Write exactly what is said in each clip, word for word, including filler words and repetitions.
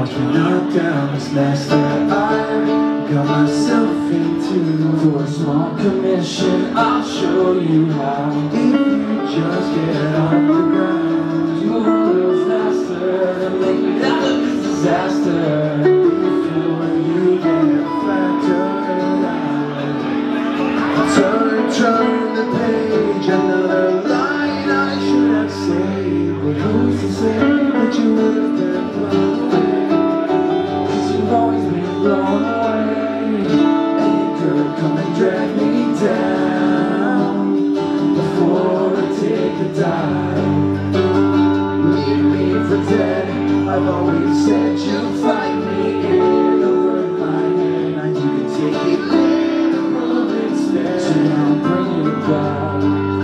watch me knock down this mess that I got myself into. For a small commission, I'll show you how. If you just get off the ground, move a little faster and make me out of this disaster. You feel when you get flattened out. Turn, turn the page, another line I should have saved. But who's to say that you would have been blown away? Cause you've always been blown away. Anchor, come and drag me down before I take a dive. Leave me for dead. I've always said you'll find me in over my head. Now you can take it literal instead. So now I'm bringing it back.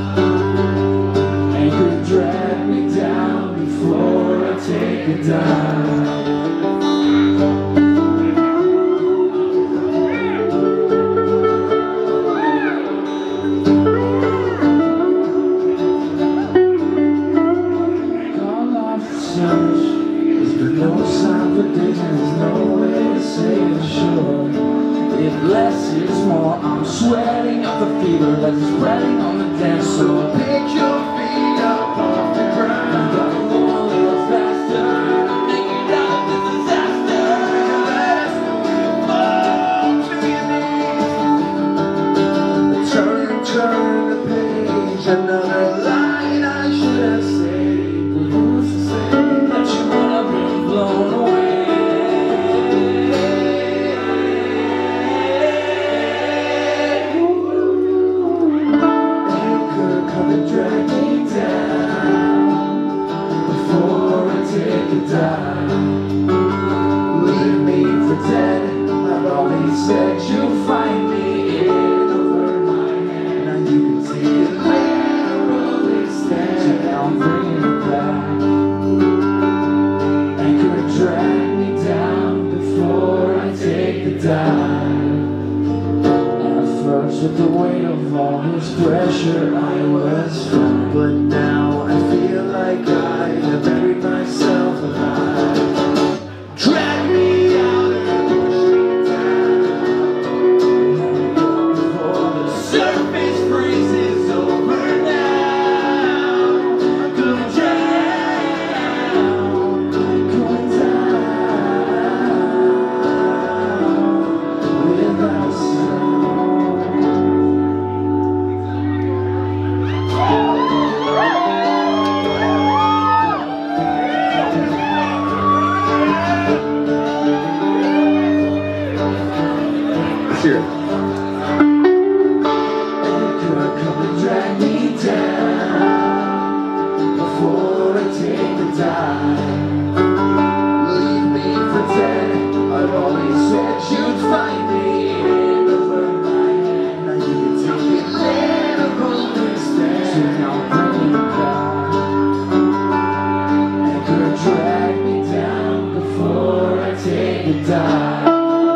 Anchor, drag me down before I take a dive. Call off the search. There's been no sign for days and there's no way to say it sure. If less is more, I'm sweating up the fever that's spreading on the dance floor. Pick your feet up off the ground. Gotta go a little faster, make it out of this disaster. Last we fall to your knees. Turn, turn the page, another line I should have saved. But who's to say that you would have been blown away? Anchor, come and drag me down before I take a dive. Leave me for dead. I've always said you'll find me in over my head. Now you can take it literal instead. So now I'm bringing it back. Anchor, drag me down before I take the dive. At first, with the weight of all this pressure, I was fine. But now I feel like I have buried myself alive. Drag me out and push me down before the surface freezes over now. I'm going down, going down without sound. Let's hear it. Anchor, come and drag me down before I take the dive. Leave me for dead. I've always said you'd find me in over my head. Now you can take it literal instead. So now I'm bringing it back. Anchor, drag me down before I take a dive.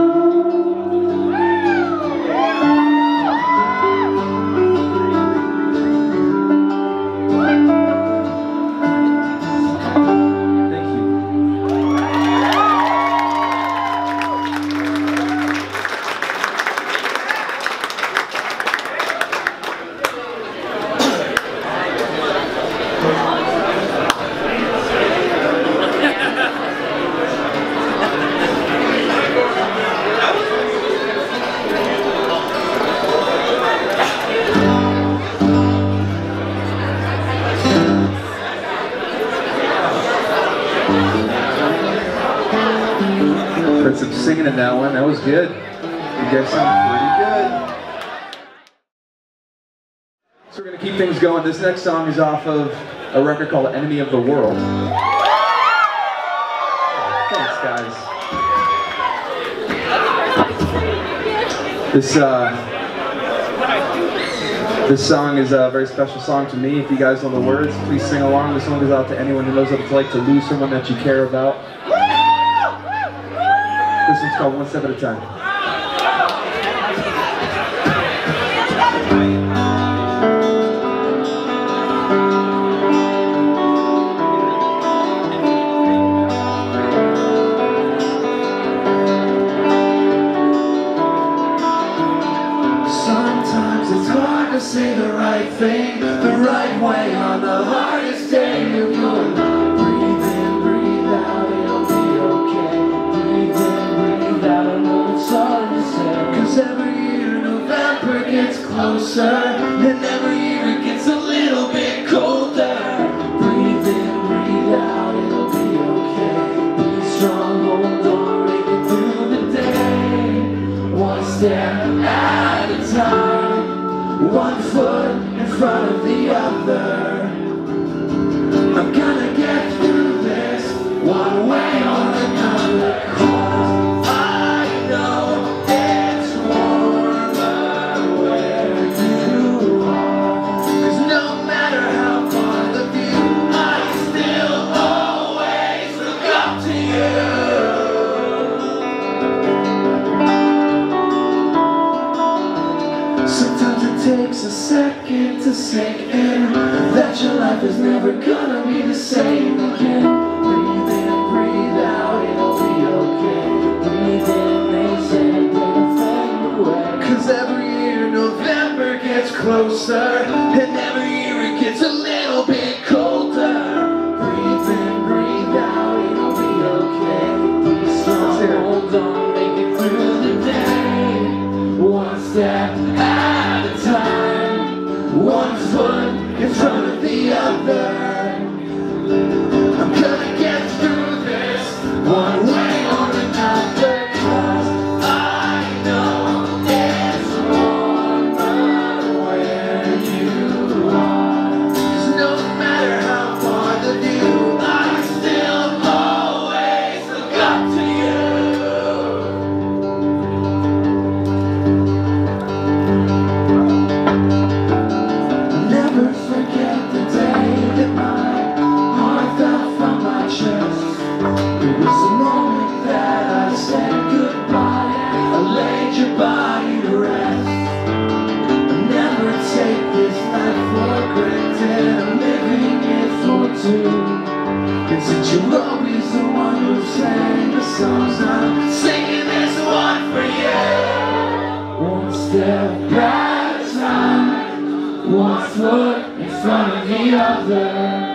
Heard some singing in that one. That was good. You guys sound pretty good. So we're going to keep things going. This next song is off of a record called Enemy of the World. Thanks, guys. This, uh, this song is a very special song to me. If you guys know the words, please sing along. This one goes out to anyone who knows what it's like to lose someone that you care about. This one's called One Step at a Time. say the right thing the right way on the hardest day of your life. Breathe in, breathe out, it'll be okay. Breathe in, breathe out, I know it's hard to say. Cause every year November gets closer, and every year it gets a little bit colder. Breathe in, breathe out, it'll be okay. Be strong, hold on, make it through the day. One step at a time, one foot in front of the other. I'm gonna get through this one way or another. Cause I know it's warmer where you are. Cause no matter how far the view, I still always look up to you. Sometimes it takes a second to sink in that your life is never gonna be the same again. Breathe in, breathe out, it'll be okay. Breathe in, they say, breathe and fade away. Cause every year November gets closer, and every year it gets a little bit colder. Breathe in, breathe out, it'll be okay. Be strong, hold on, make it through the day. One step at a time, one foot in front of the other. I'm gonna get through this one way or another. Cause I know it's warmer where you are. Cause no matter how far the view, I still always look up to you. Never forget the day that my heart fell from my chest. It was the moment that I said goodbye. I laid your body to rest. I never take this life for granted. I'm living it for two. And since you're always the one who sang the songs, I'm singing this one for you. One step at a time, one foot in front of the other.